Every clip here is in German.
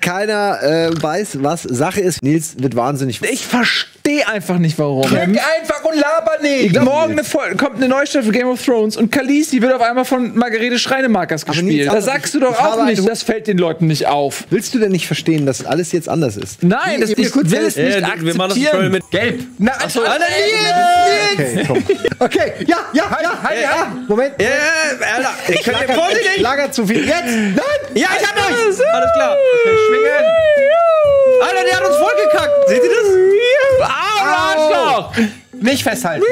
keiner weiß, was Sache ist. Nils wird wahnsinnig. Ich verstehe einfach nicht, warum. Klick einfach und laber nicht. Morgen kommt eine neue Staffel Game of Thrones und Khaleesi wird auf einmal von Margarete Schreinemakers gespielt. Da sagst du doch auch nicht, das fällt den Leuten nicht auf. Willst du denn nicht verstehen, dass alles jetzt anders ist? Nein, ich will es nicht akzeptieren. Wir machen das mit Gelb. Na, Achso, Okay, komm. Okay, ja. Moment. Ich kann den Ich lager zu viel. Jetzt! Nein! Ja, ich hab euch! Alles klar. Okay, schwingen. Alter, der hat uns vollgekackt. Seht ihr das? Arschloch! nicht festhalten.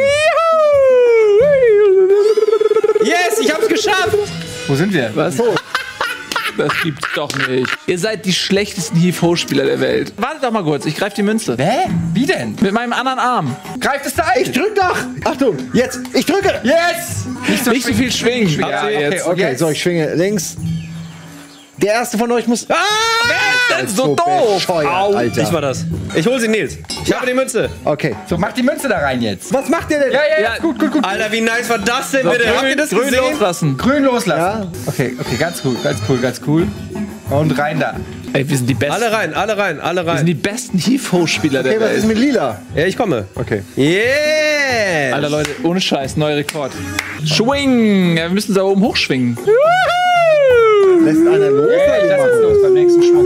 Yes, ich hab's geschafft. Wo sind wir? Was? Das gibt's doch nicht. Ihr seid die schlechtesten Heave-Ho-Spieler der Welt. Wartet doch mal kurz, ich greife die Münze. Hä? Wie denn? Mit meinem anderen Arm. Greift es da ein? Ich drück doch! Achtung, jetzt! Ich drücke! Yes! Nicht so viel schwingen. Ja, jetzt. Okay, so, ich schwinge links. Der erste von euch muss... Wer ist denn so doof? Bescheuert, Au. Alter. Ich war das. Ich hol sie, Nils. Ich habe die Münze. Okay. So, mach die Münze da rein jetzt. Was macht ihr denn? Ja. Gut. Alter, wie nice war das denn bitte? Habt ihr das Grün gesehen? loslassen. Grün loslassen. Ja. Okay, ganz cool. Und rein da. Ey, wir sind die Besten. Alle rein. Wir sind die besten Heave-Ho-Spieler der Okay, was ist Welt. mit Lila? Ja, ich komme. Okay. Yes! Alter Leute, ohne Scheiß, neuer Rekord. Schwingen! Ja, wir müssen da oben hochschwingen. Lässt einer los? Hey, das ist los beim nächsten Schwung.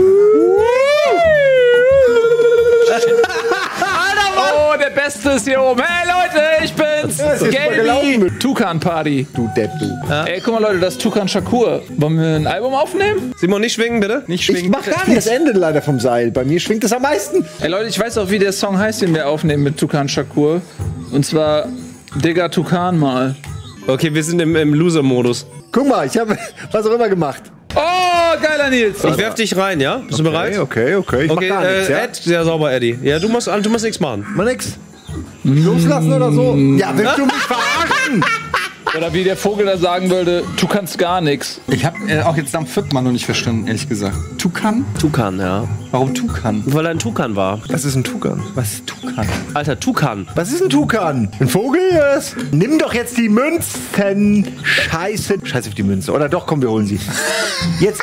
Oh, der Beste ist hier oben. Hey Leute, ich bin's. ist mal Gelbi. gelaufen. Tukan Party. Du Depp, du. Ey, guck mal Leute, das ist Tukan Shakur. Wollen wir ein Album aufnehmen? Simon, nicht schwingen, bitte. Nicht Ich schwingen. mach gar nicht das Ende leider vom Seil. Bei mir schwingt es am meisten. Ey Leute, ich weiß auch, wie der Song heißt, den wir aufnehmen mit Tukan Shakur. Und zwar Digga Tukan mal. Okay, wir sind im Loser-Modus. Guck mal, ich habe was auch immer gemacht. Oh, geiler Nils. Ich werf dich rein, ja? Bist du bereit? Okay. Ich Okay, mach gar nichts, ja? Ed, sehr sauber, Eddie. Ja, du musst nichts machen. Mal nix. Loslassen oder so? Ja, willst du mich verarschen? Oder wie der Vogel da sagen würde, du kannst gar nichts. Ich habe auch jetzt am vierten Mal noch nicht verstanden, ehrlich gesagt. Tukan? Tukan, ja. Warum Tukan? Weil er ein Tukan war. Was ist ein Tukan? Was ist Tukan? Alter, Tukan. Was ist ein Tukan? Ein Vogel? Yes. Nimm doch jetzt die Münzen. Scheiße auf die Münze. Oder doch, komm, wir holen sie. Jetzt.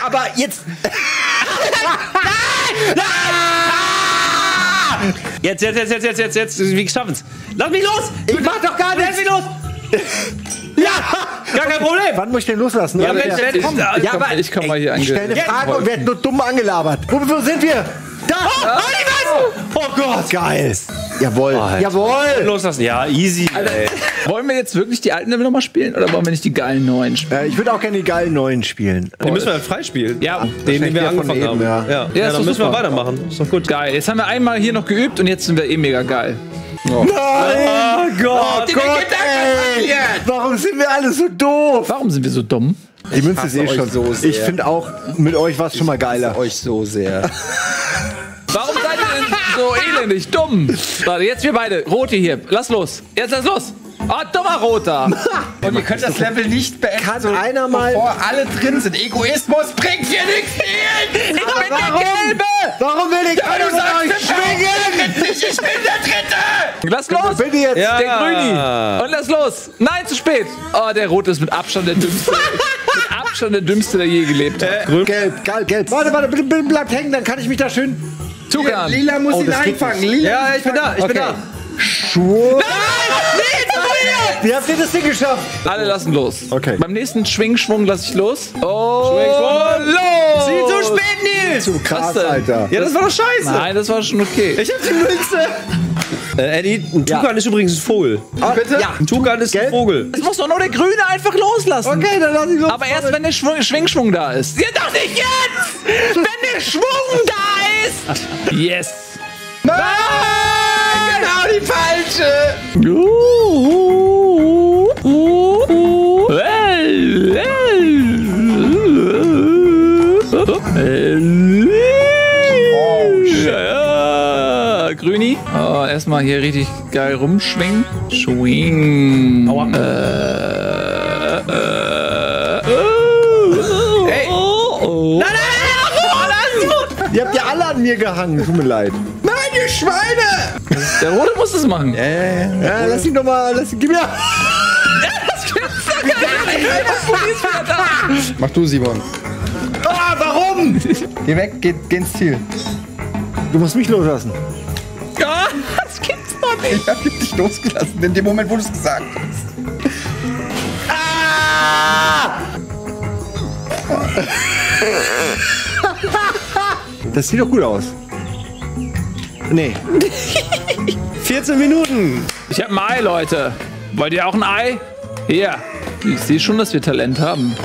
Jetzt. Wir schaffen's. Lass mich los! Ich mach doch gar nichts. Lass mich los! Ja! Gar kein Problem! Wann muss ich denn loslassen? Ja, Oder? Mensch, komm. Ich komm mal hier Ich stelle eine Frage und werde nur dumm angelabert. Wo sind wir? Da! Oh Gott! Geil. Jawohl. Jawohl. Loslassen. Ja, easy. Ey. Wollen wir jetzt wirklich die alten Level nochmal spielen oder wollen wir nicht die geilen neuen spielen? Ich würde auch gerne die geilen neuen spielen. Den müssen wir halt freispielen. Ja, Den wir der von angefangen eben, haben. ja. Ja, ist dann doch müssen wir super. weitermachen. Ist doch gut. geil. Jetzt haben wir einmal hier noch geübt und jetzt sind wir mega geil. Oh Gott! Ey, warum sind wir alle so doof? Warum sind wir so dumm? Die Münze ist eh euch schon so sehr. Ich finde auch, mit euch war es schon mal geiler. Euch so sehr. Warum seid ihr denn so elendig dumm? Warte, jetzt wir beide. Rote hier. Lass los. Jetzt lass los. Ah, dummer Roter. Und ihr könnt das Level nicht beenden, Kann einer mal- bevor alle drin sind. Egoismus bringt hier nichts hin! Ich bin der Gelbe. Warum will ich keiner Du von sagst euch schwingen? ich bin der Dritte! Lass los. Bitte jetzt. Ja. Der Grüni. Und lass los. Nein, zu spät. Oh, der Rote ist mit Abstand der Dümmste. Mit Abstand der Dümmste, der je gelebt hat. Gelb. Warte, bitte bleibt hängen, dann kann ich mich da schön... Tukan. Lila muss ihn das geht einfangen. nicht. Lila Ja, ich bin da. Ich bin da. Schwur. Wie habt ihr das Ding geschafft? Alle lassen los. Okay. Beim nächsten Schwingschwung lasse ich los. Oh, Schwingschwung. los. Sieht so spät, Nils! Zu krass, denn? Alter. Ja, das war doch scheiße. Nein, das war schon okay. Ich hab die Münze. Eddie, ein Tukan ist übrigens ein Vogel. Bitte? Ja, ein Tukan ist ein Vogel. Es muss doch nur der Grüne einfach loslassen. Okay, dann lass ich los. Aber erst, wenn der Schwingschwung da ist. Ja, doch nicht jetzt! Wenn der Schwung da ist! Yes! Nein! Genau die falsche! Ja, Grüni. Oh, erstmal hier richtig geil rumschwingen. Schwing. Aua. Hey! Ihr habt ja alle an mir gehangen, tut mir leid. Nein, ihr Schweine! Der Rote muss das machen. Ja, lass ihn doch mal, gib mir. Mach du, Simon. Ah, warum? Geh weg, geh ins Ziel. Du musst mich loslassen. Ja, das gibt's doch nicht. Ich hab dich losgelassen, in dem Moment, wo du es gesagt hast. Das sieht doch gut aus. Nee. 14 Minuten. Ich hab ein Ei, Leute. Wollt ihr auch ein Ei? Hier. Ich sehe schon, dass wir Talent haben.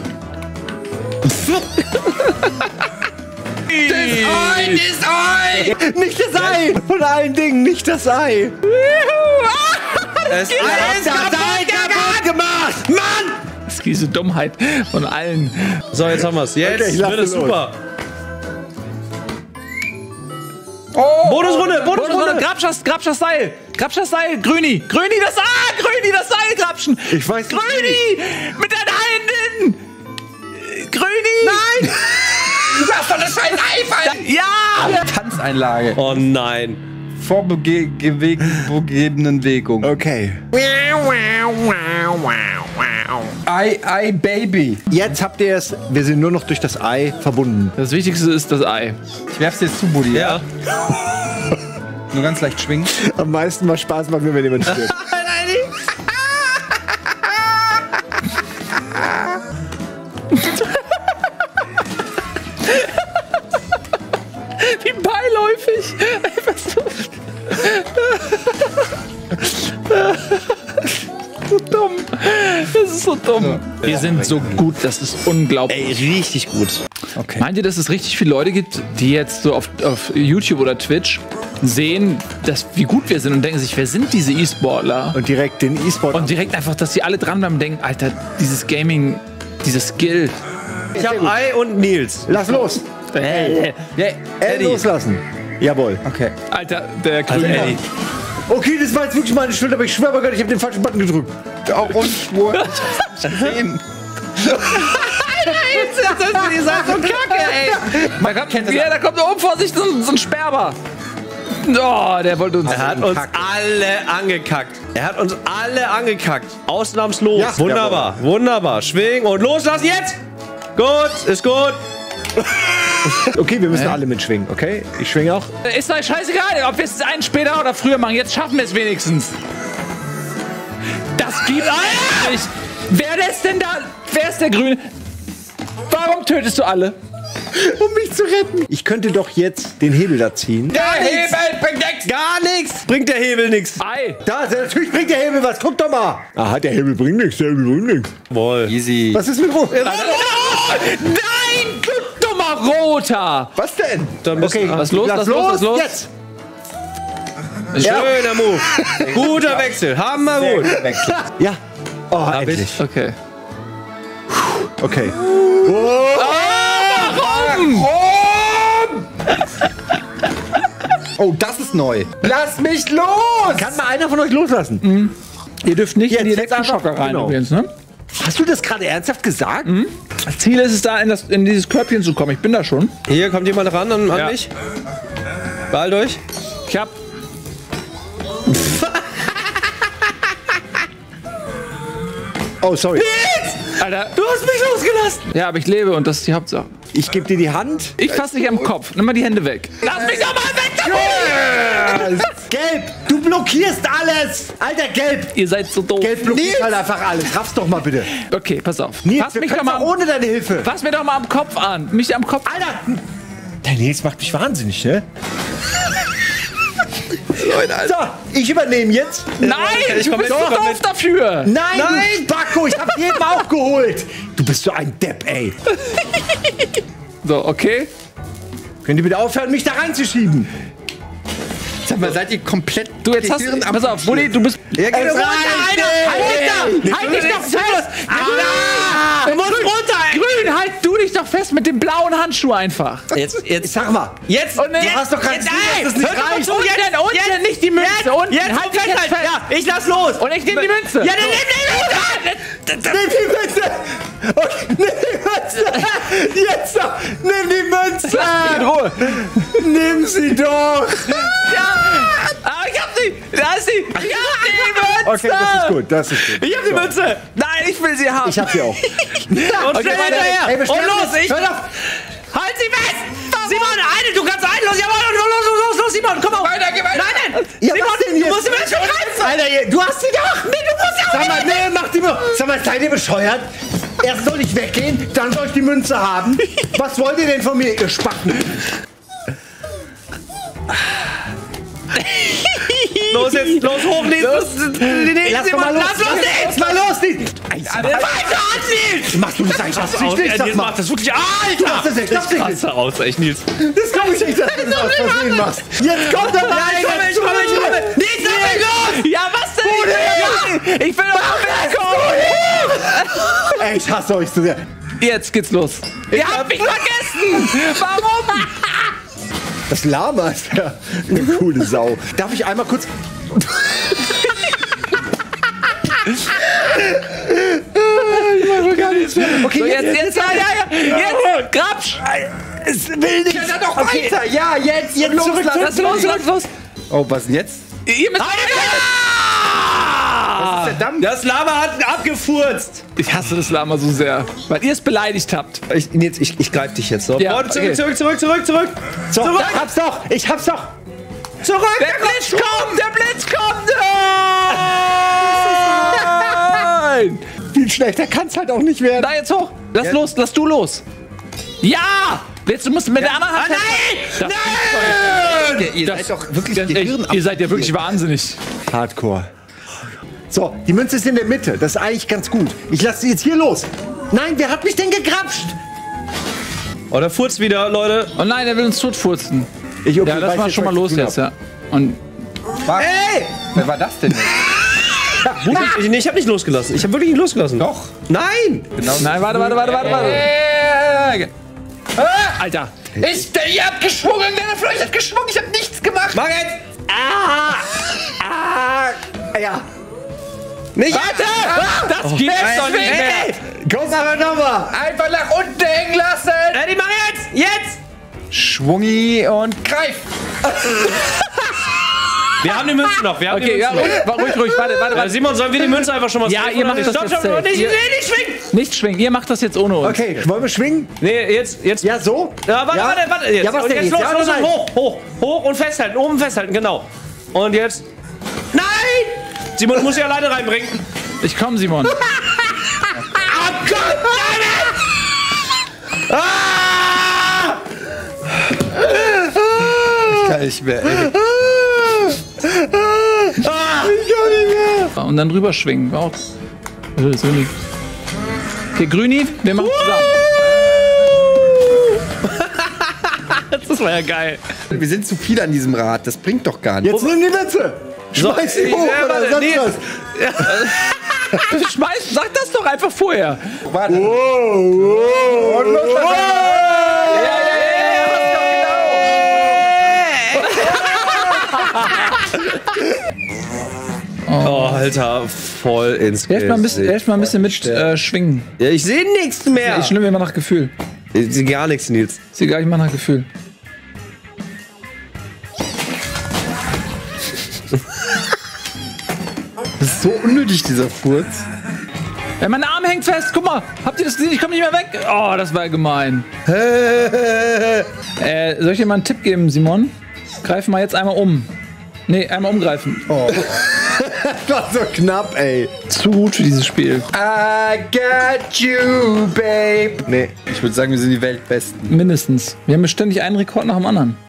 Das Ei! Nicht das Ei! Von allen Dingen, nicht das Ei! Das Ei ist kaputt gemacht! Mann! Das ist diese Dummheit von allen. So, jetzt haben wir's. Jetzt Okay, ich lass wird es los. super. Oh, Bonusrunde! Grabsch das Seil! Grabsch das Seil! Grüni! Grüni, das Seil grabschen! Ich weiß nicht. Grüni! Mit deinen Händen! Grüni! Nein! Lass doch das scheiß Ei fallen! Ja! Tanzeinlage. Oh nein. Vorgegebenen Wägung. Okay. Ei, Baby. Jetzt habt ihr es. Wir sind nur noch durch das Ei verbunden. Das Wichtigste ist das Ei. Ich werf's jetzt zu, Buddy. Ja. Nur ganz leicht schwingen. Am meisten macht Spaß macht mir, wenn jemand stirbt. Wie beiläufig! Einfach so dumm. Das ist so dumm. Wir sind so gut, das ist unglaublich. Ey, richtig gut. Okay. Meint ihr, dass es richtig viele Leute gibt, die jetzt so auf YouTube oder Twitch sehen, wie gut wir sind und denken sich, wer sind diese E-Sportler? Und direkt den E-Sport. Und direkt einfach, dass sie alle dranbleiben und denken, Alter, dieses Gaming, dieses Skill. Ich hab Ei und Nils. Lass los! Eddie. Loslassen. Jawohl. Okay. Alter, der Also Grüne. Eddie. Okay, das war jetzt wirklich meine Schuld, aber ich schwöre bei Gott, ich habe den falschen Button gedrückt. Auch unschwur. Ich hab's nicht gesehen. Ihr seid so kacke, ey. Da kommt da oben vor sich so ein Sperber. Oh, der wollte uns. Er hat uns alle angekackt. Ausnahmslos. Ja, Wunderbar, wunderbar. Schwingen und loslassen jetzt. Gut, ist gut. Okay, wir müssen alle mitschwingen, okay? Ich schwinge auch. Ist doch scheißegal, ob wir es einen später oder früher machen. Jetzt schaffen wir es wenigstens. Das gibt eigentlich. Wer ist denn da? Wer ist der Grüne? Warum tötest du alle? Um mich zu retten. Ich könnte doch jetzt den Hebel da ziehen. Der Hebel bringt nichts. Gar nichts. Bringt der Hebel nichts. Ei. Da, natürlich bringt der Hebel was. Guck doch mal. Aha, der Hebel bringt nichts. Der Hebel bringt nichts. Wohl. Easy. Was ist mit Rot? Nein, du dummer Roter. Was denn? Dann müssen Okay, wir- Was los? lass Was los? Was los? Jetzt. Schöner Move. Guter Wechsel. Hammer gut. Ja. Oh, endlich. Okay. Okay. Oh, das ist neu. Lass mich los! Kann mal einer von euch loslassen? Ihr dürft nicht in die Jetzt nächsten einfach, Schocker rein genau. übrigens, ne? Hast du das gerade ernsthaft gesagt? Das Ziel ist es da, in dieses Körbchen zu kommen. Ich bin da schon. Hier kommt jemand ran an Ja. mich. Beeilt euch. Ich hab. Oh, sorry. Alter, du hast mich losgelassen. Ja, aber ich lebe und das ist die Hauptsache. Ich gebe dir die Hand. Ich fasse dich am Kopf. Nimm mal die Hände weg. Lass mich doch mal weg damit! Gelb, du blockierst alles. Alter, Gelb. Ihr seid so doof. Gelb blockiert halt einfach alles. Raff's doch mal bitte. Okay, pass auf. Nils, Fass wir mich doch können mal auch ohne deine Hilfe. Fass mir doch mal am Kopf an. Mich am Kopf. Alter. Der Nils macht mich wahnsinnig, ne? So, ich übernehme jetzt. Nein, ich du komm bist mit, so ich komm doof mit. dafür. Nein, du Spacko, ich hab jeden auch geholt. Du bist so ein Depp, ey. So, okay. Könnt ihr bitte aufhören, mich da reinzuschieben? Sag mal, seid ihr komplett Du, jetzt hast du. Pass auf, Bulli, du bist. Ja, geh runter, Halt dich doch fest! Du musst runter! Grün, halt du dich doch fest mit dem blauen Handschuh einfach. Jetzt. Sag mal. Jetzt. Und Du hast doch gerade gesagt, dass das nicht reicht. Unten, nicht die Münze. Unten, Jetzt. halt dich jetzt fest. Ja, ich lass los. Und ich nehme die Münze. Ja, dann nimm Nimm die Münze! Okay, nimm die Münze! Jetzt doch! Nimm die Münze! In Ruhe. Nimm sie doch! Ja! Ah, ich hab sie! Da ist sie! Ich hab die Münze! Okay, das ist gut, das ist gut. Ich hab die Münze. Nein, ich will sie haben. Ich hab sie auch. Und schnell warte. hinterher. Ey, wir Und sterben los, jetzt. ich. Hör auf. Halt sie fest! Simon, eine, du kannst einen los. Jawohl, los, Simon, komm auf. Weiter, geh weiter. Nein. Ja, Simon, was denn du jetzt? musst die Münze greifen. Alter, du hast sie doch! Nee, du musst ja auch Sag mal, nee, mach die Münze. Sag mal, seid ihr bescheuert? Erst soll ich weggehen, dann soll ich die Münze haben. Was wollt ihr denn von mir, ihr Spacken? Los jetzt, los, hoch, Nils. Lass doch mal los. Lass los, Nils. Lass mal los, Nils. Weiter an, Nils. Machst du das eigentlich absichtlich? Sag Nils mal. macht das wirklich. Alter. Das ist echt absichtlich. Krass aus, echt, Nils. Das glaube ich nicht, dass du das aus Versehen machst. Jetzt kommt er. Ich komme. Nils, lass mich los. Ja, was denn? Ich will doch mitkommen. Ey, ich hasse euch so sehr. Jetzt geht's los. Ihr habt mich vergessen. Warum? Das Lama ist ja eine coole Sau. Darf ich einmal kurz... Ich mach doch gar nichts mehr. Okay, So, jetzt, jetzt, Grabsch. Es will nicht. Ja, doch Okay. weiter. Ja, jetzt Los, los. Oh, was denn jetzt? Ihr müsst Das ist der Damm. Das Lama hat ihn abgefurzt. Ich hasse das Lama so sehr, weil ihr es beleidigt habt. Ich greif dich jetzt so. Ja, Leute, okay. zurück. So, ich hab's doch. Ich hab's doch. Zurück. Der Blitz kommt! Der Blitz kommt! Nein! Viel schlechter kann's halt auch nicht werden. Da jetzt hoch! Lass los, lass du los! Ja! Jetzt, du musst mit der anderen Hand... Nein! Nein! Ihr seid doch wirklich Ihr seid ja wirklich wahnsinnig. Hardcore. So, die Münze ist in der Mitte. Das ist eigentlich ganz gut. Ich lasse sie jetzt hier los. Nein, wer hat mich denn gegrapscht? Oh, der furzt wieder, Leute. Oh nein, er will uns totfurzen. Okay, Ja, lass weiß mal jetzt, schon mal was ich los zu tun jetzt, ja. Und Ey! Wer war das denn jetzt? Ich hab nicht losgelassen. Ich hab wirklich nicht losgelassen. Doch. Nein! nein, warte. Alter. Ihr habt geschwungen, der Fleisch hat geschwungen, ich hab nichts gemacht. Mach jetzt! Ja. Nicht! Das gibt's doch nicht mehr. Komm aber nochmal. Einfach nach unten hängen lassen. Eddie, mach jetzt! Jetzt! Schwungi und greif. Wir haben die Münze noch. Wir haben Okay, die ja, Münze noch. ruhig, warte. Simon, sollen wir die Münze einfach schon mal Ja, safe ihr oder macht das Stopp, jetzt stopp, safe. nicht Ihr- schwingen! Nicht schwingen, ihr macht das jetzt ohne uns. Okay, wollen wir schwingen? Nee, jetzt. Ja, so? Ja, warte. Jetzt. Ja, was Und denn jetzt jetzt? los, Ja, los, nein. hoch und festhalten, oben festhalten, genau. Und jetzt. Nein! Simon, du musst dich alleine reinbringen. Ich komm, Simon. Oh Gott, nein! Kann ich mehr, ey. Und dann rüber schwingen. Auch. So nicht. Okay, Grüni, wir machen zusammen. Das war ja geil. Wir sind zu viel an diesem Rad, das bringt doch gar nichts. Jetzt nimm die Münze. Schmeiß sie hoch ja, oder warte, sonst nee. was. Sag das doch einfach vorher. Warte. Und los. Oh, Alter, voll ins Helft mal ein bisschen mit schwingen. Ja, ich sehe nichts mehr. Ich nehme immer nach Gefühl. Ich sehe gar nichts, Nils. Ist egal, ich mach nach Gefühl. Das ist so unnötig, dieser Furz. Mein Arm hängt fest. Guck mal. Habt ihr das gesehen? Ich komme nicht mehr weg. Oh, das war gemein. Soll ich dir mal einen Tipp geben, Simon? Greif mal jetzt einmal um. Nee, einmal umgreifen. Oh. Das war so knapp, ey. Zu gut für dieses Spiel. I got you, babe. Nee, ich würde sagen, wir sind die Weltbesten. Mindestens. Wir haben ständig einen Rekord nach dem anderen.